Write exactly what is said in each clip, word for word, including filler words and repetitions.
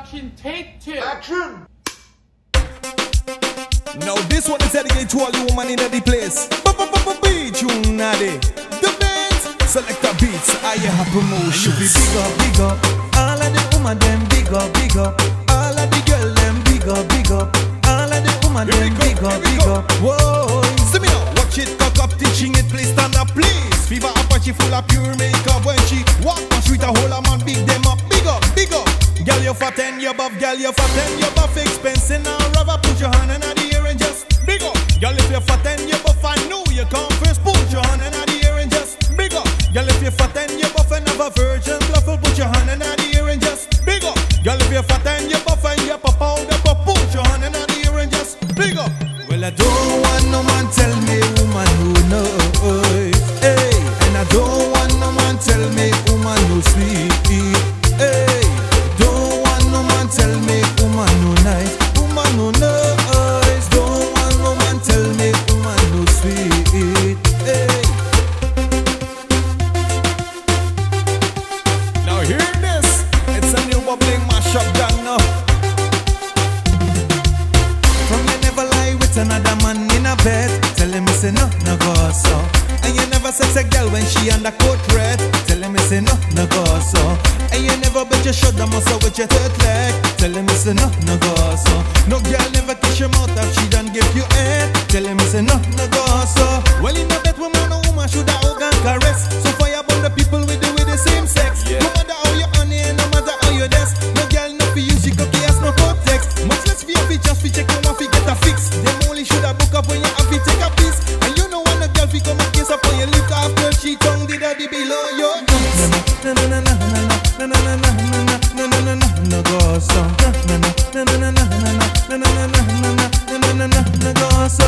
Production, take two. Action! Now this one is dedicated to all you women in the place. Beat you nade. The bands, SelectaBeats, I have promotion. And you be big up, big up. All of the women them big up, big up. All of the girl them big up, big up. All of the women them big up, big up. Whoa, see me now, watch it cock up, teaching it, please stand up, please. Fever Apache full of pure makeup. When she walk on street, a whole a man big them up, big up, big up. Girl, you fat and you buff, girl, you fat and you buff. Expensive now, rubber, put your hand in the air and just big up. Girl, if you're fat and you buff, I know you come first. Put your hand in the air and just big up. Girl, if you're fat and you buff and have a virgin bluff, put your hand in the air and just big up. Girl, if you're fat and you buff and you pop out the pop, put your hand in the air and just big up. Well, I don't want no man tell me woman who knows, hey. And I don't want no man tell me woman who sweet, hey. Don't want no man tell me woman who nice, woman who nice. Don't want no man tell me woman who sweet, hey. Now hear this, it's a new bubbling mashup gang now. From you never lie with another man in a bed, tell him say no, no go so. And you never sex a girl when she under coat red, tell him say no, no go so. And you never bet your shoulder muscle with your third leg, tell him say no, no go so. No girl never kiss your mouth if she done give you head, tell him say no, no go so. Well in a bet woman or woman should have hug and caress. So fire about the people with the with the same sex, yeah. No matter how you honey and no matter how you dress, no girl no for you she cocky as no context. Much less for your features fi check on fi get a fix. Them only should have book up when you have to take a piece. And you know when a girl fi come and kiss up on your lip after she tongue the daddy below your knees. Na na na na na na na na na na na na na na go so. Na na na na na na na na na na na na na na na go so.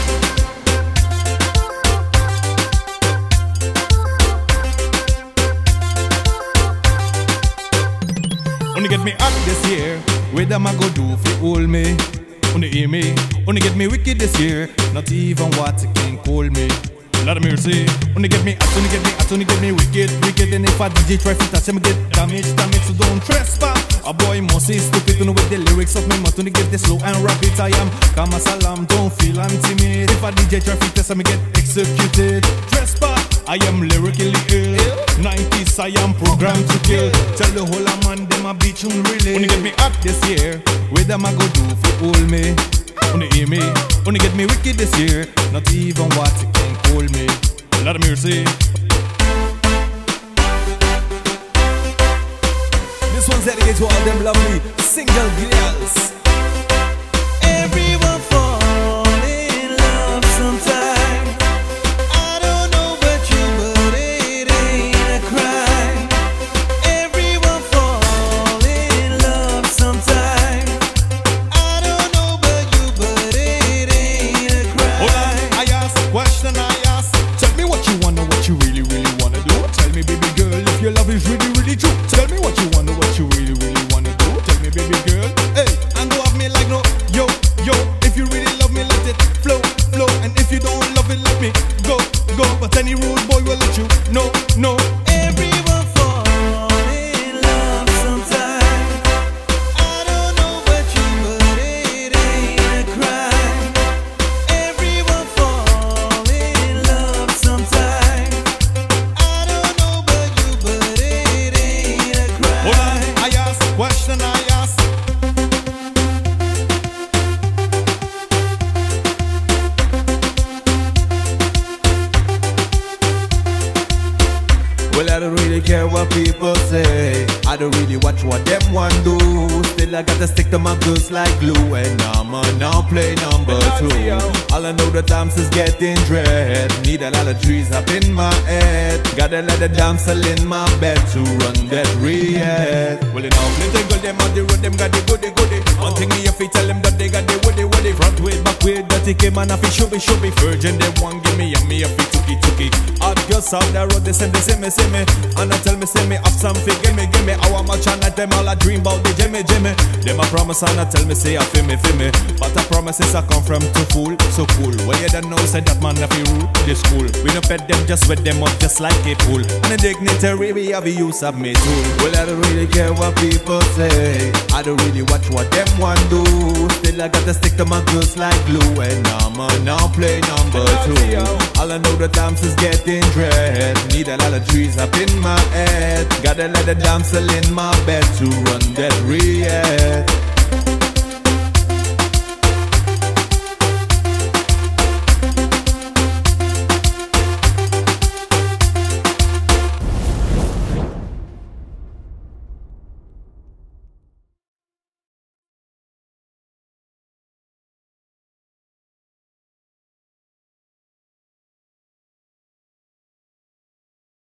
Only get me hot this year, where them I go do fi hold me? Only hear me, only get me wicked this year, not even water can cool me. Lot of mercy, only get me hot, only get me hot, only get me wicked, wicked. And if a D J try to touch him, get damage, damage, so don't trespass. A boy must say stupid, you know with the lyrics of me, must only get this slow and rapid. I am calm as salam, don't feel intimate. If a D J try to test me, get executed. Trespass, I am lyrically ill. nineties, I am programmed to kill. Tell the whole of man, them a beat tune really. Only get me hot this year, where them I go do for hold me? Only hear me, only get me wicked this year, not even what you can call me. Lot of mercy. This one's dedicated to all them lovely single girls. Everyone fall in love sometime. I don't know about you, but it ain't a crime. Everyone fall in love sometime. I don't know about you, but it ain't a crime. Hold on, I ask a question, I ask. Tell me what you wanna, what you really, really wanna do. Tell me, baby girl, if your love is really, really true. Tell me what you wanna, what you really, really wanna do. Tell me, baby girl, hey, and don't have me like no, yo, yo. If you really love me, let it flow, flow. And if you don't love it, let me go, go. But any rude boy will let you know, no. Everyone fall in love sometime. I don't know about you, but it ain't a crime. Everyone fall in love sometime. I don't know about you, but it ain't a crime. Hold on, I ask a question, I ask. Well, I don't really care what people say. I don't really watch what them want do. Still, I gotta stick to my goods like glue. And I'ma now play number two. All I know the dance is getting dread. Need a lot of trees up in my head. Gotta let the damsel in my bed to run that read. Well, you know, plenty girl them on the road, them got the goody goody. One thing me if you tell them that they got the woody woody. Body front way, back way, dirty came and a fi should be, should be virgin. They want give me and me a fi tookie tookie. Hot girls out the road, they send they say me, say me. And I tell me, say me, up something, give me, give me. How much and I them all I dream about the Jimmy, Jimmy. Them a promise and I tell me, say I feel me, feel me. But the promises I come from too fool, so cool. Where you don't know, say that man a fi rule this school. We don't pet them, just wet them up just like a pool. And the dignitary, we have a use of me tool. Well, I don't really care what people say. I don't really watch what them want do. Still I gotta stick to my girls like glue. And I'm a now play number two. All I know the dance is getting dread. Need a lot of trees up in my head. Gotta let the damsel in my bed to run that real.